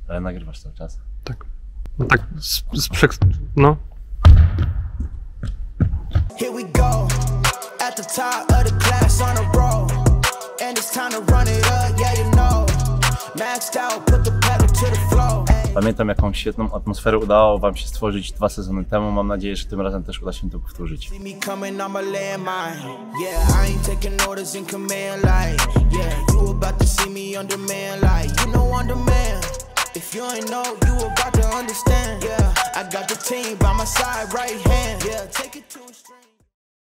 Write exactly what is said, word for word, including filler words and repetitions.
Ale nagrywasz cały czas. Tak. No tak, z, z przek... no. Here we go, at the top of the class on a roll, and it's time to run it up, yeah you know, maxed out, put the pedal to the floor. Pamiętam, jaką świetną atmosferę udało wam się stworzyć dwa sezony temu. Mam nadzieję, że tym razem też uda się to powtórzyć. If you ain't know, you about to understand. Yeah, I got the team by my side, right hand. Yeah, take it to